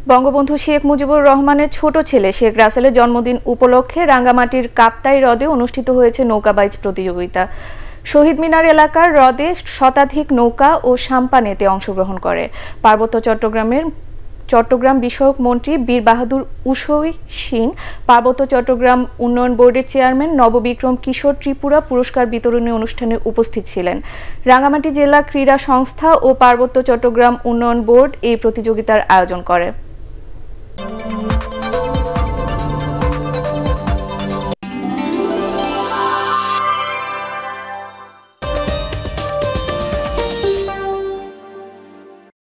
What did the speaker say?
বঙ্গবন্ধু শেখ মুজিবুর রহমানের ছোট ছেলে শেখ রাসেলের জন্মদিন উপলক্ষে রাঙ্গামাটির কাপ্তাই হ্রদে অনুষ্ঠিত হয়েছে নৌকাবাইজ প্রতিযোগিতা। শহীদ মিনার এলাকার হ্রদে শতাধিক নৌকা ও সাম্পান এতে অংশগ্রহণ করে। পার্বত্য চট্টগ্রাম বিষয়ক মন্ত্রী বীর বাহাদুর উষৈ সিং, পার্বত্য চট্টগ্রাম উন্নয়ন বোর্ডের চেয়ারম্যান নববিক্রম কিশোর ত্রিপুরা পুরস্কার বিতরণী অনুষ্ঠানে উপস্থিত ছিলেন। রাঙ্গামাটি জেলা ক্রীড়া সংস্থা ও পার্বত্য চট্টগ্রাম উন্নয়ন বোর্ড এই প্রতিযোগিতার আয়োজন করে।